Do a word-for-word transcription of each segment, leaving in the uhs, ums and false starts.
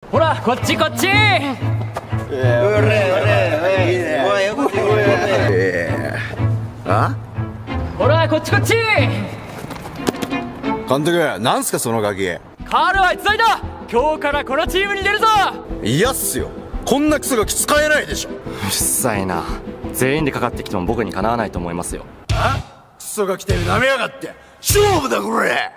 ほらこっちこっち。 あ？ ほらこっちこっち。 監督、なんすかそのガキ。 カールは逸材だ。今日からこのチームに出るぞ。 嫌っすよ。こんなクソガキ使えないでしょ。 うるさいな。全員でかかってきても僕にかなわないと思いますよ。 あ？クソガキてめえなめやがって。勝負だこれ。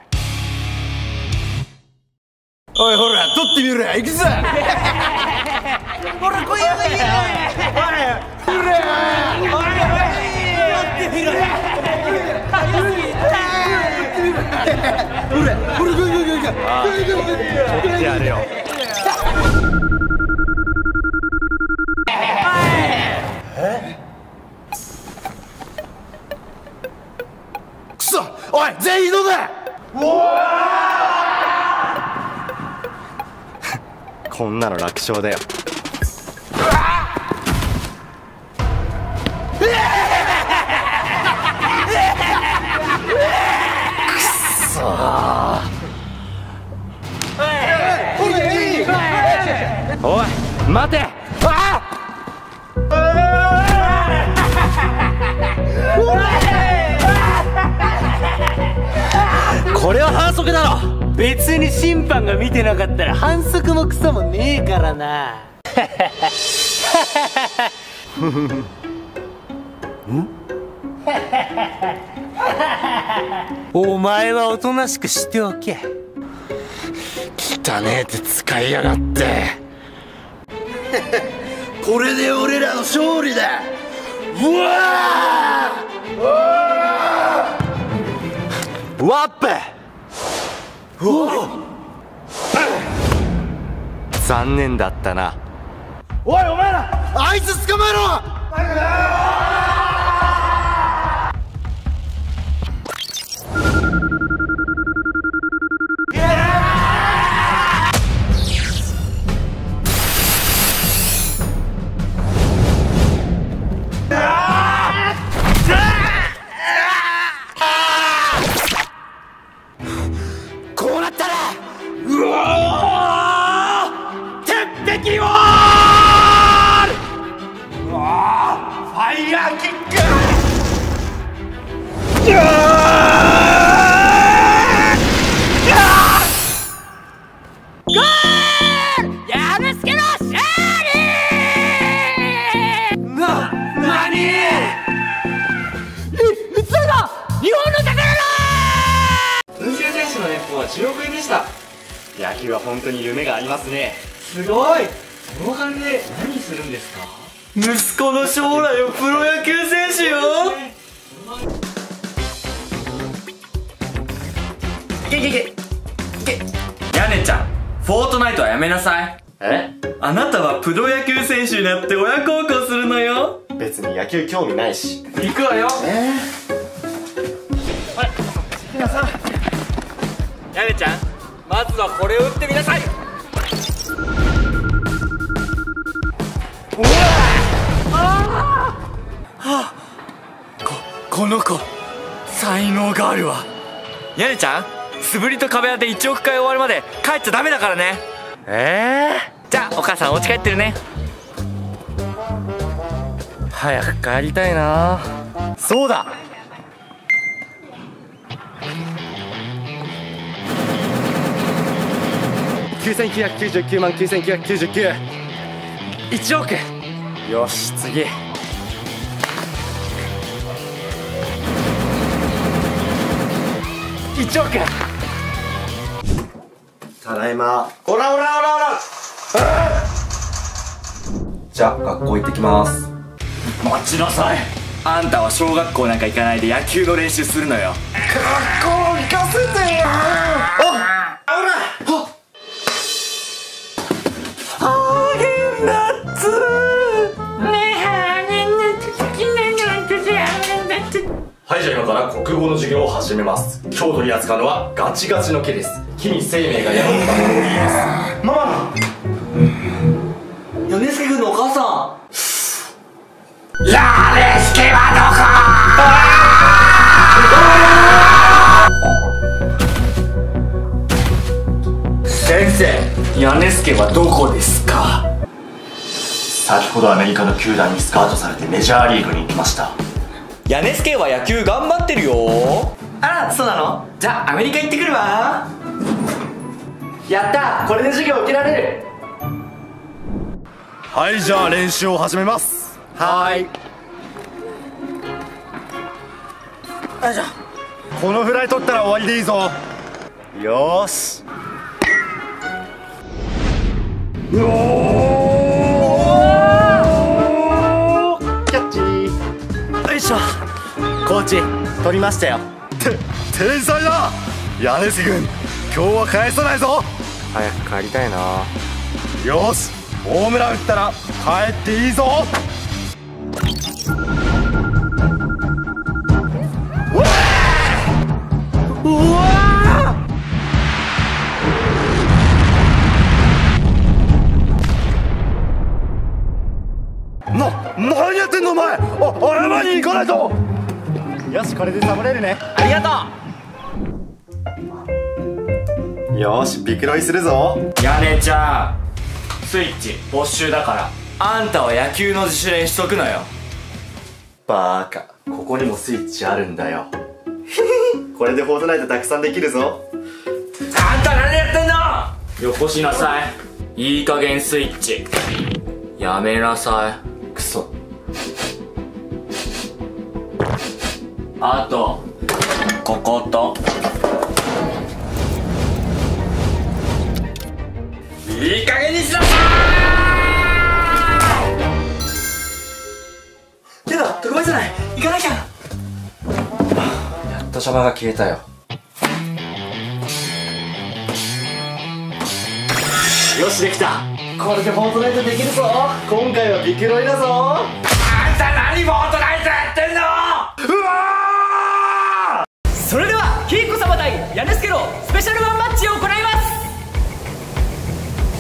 おいほら取ってみろや。行くぞ。ほら来いよ来いよ。おいほらおい取ってみろや。ほらほら来い来い来い来い来い来い。 取ってやるよ。 くそ、おい全員移動だ。 こんなの楽勝だよ。おい待て。あこれは反則だろ。 別に審判が見てなかったら反則もクソもねえからな。お前はおとなしくしておけ。 汚ねえ手使いやがって。これで俺らの勝利だ。うわーワッペ。残念だったな。 おいお前らあいつ捕まえろ。こうなったらうわー鉄壁ウォール。うわーファイヤーキック。うわゴール。やるすけの勝利。 な、なに？ 逸材だ。日本の宝だ。 文球選手の年俸はじゅうおくえんでした。野球は本当に夢がありますね。 すごい。その金で何するんですか？息子の将来をプロ野球選手よ。いけいけいけいけ。ヤネちゃん、フォートナイトはやめなさい。 え？ あなたはプロ野球選手になって親孝行するのよ。 別に野球興味ないし。 行くわよ。 えヤネちゃん、まずはこれを打ってみなさい。うわああ、ここの子才能があるわ。ヤネちゃん、素振りと壁当ていちおくかい終わるまで帰っちゃダメだからね。ええー、じゃあお母さんお家帰ってるね。 早く帰りたいな。そうだ。きゅうせんきゅうひゃくきゅうじゅうきゅうまんきゅうせんきゅうひゃくきゅうじゅうきゅう。いちおく。よし次。いちおく。ただいま。 おらおらおらおら。 じゃあ学校行ってきます。 待ちなさい。あんたは小学校なんか行かないで野球の練習するのよ。 学校行かせてよ。あ、あら。 はい、じゃあ今から国語の授業を始めます。今日取り扱うのはガチガチの木です。木に生命が宿ったものでいいです。 ママ、米助君のお母さん。 やれすけはどこ？先生、 屋根助はどこですか？ 先ほどアメリカの球団にスカウトされてメジャーリーグに行きました。 屋根助は野球頑張ってるよ。あら、そうなの？じゃあアメリカ行ってくるわ。やった、これで授業受けられる。 はい、じゃあ練習を始めます。 はーい。 よいしょ。このフライ取ったら終わりでいいぞ。よーし。うおー、キャッチー。よいしょ。コーチ取りましたよ。て天才だ。屋根助君、今日は返さないぞ。 早く帰りたいな。 よーし、ホームラン打ったら帰っていいぞ。うわな、何やってんのお前。あ、謝りに行かないと。よし、これでサボれるね。 ありがとよし、ビクロイするぞ。 う。屋根ちゃん、スイッチ没収だから、あんたは野球の自主練しとくのよ。 バーカ、ここにもスイッチあるんだよ。これでフォートナイトたくさんできるぞ。 あんた何やってんの。よこしなさい。いい加減スイッチやめなさい。 クソ。 あとここといい加減にしなさい。けど特売じゃない、行かなきゃ。 やっと邪魔が消えたよ。 よし、できた。 これでフォートナイトできるぞ。今回はビクロイだぞ。 あんた何フォートナイトやってんの。 うわー。 それではキーコ様対屋根助のスペシャルワンマッチを行います。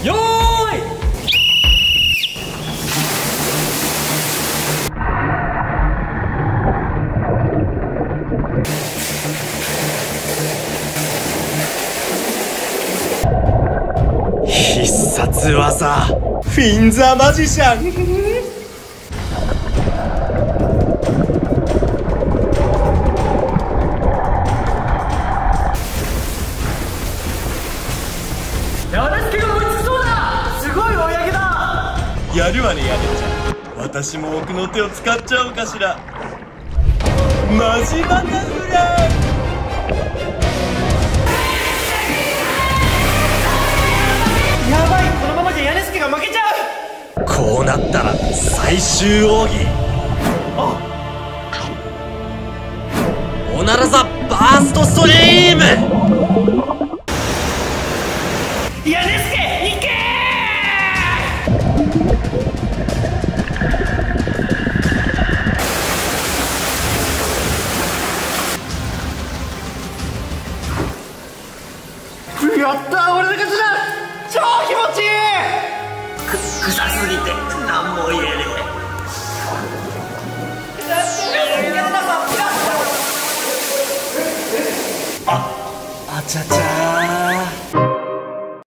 よーい。 必殺技フィンザマジシャン。 屋根助が追いつきそうだ。すごい追い上げだ。 やるわね、やねちゃん。私も奥の手を使っちゃおうかしら。マジバタフライ。 やばい、このままじゃ屋根助が負けちゃう。 こうなったら最終奥義。おならザバーストストリーム。 屋根助行けやったー、俺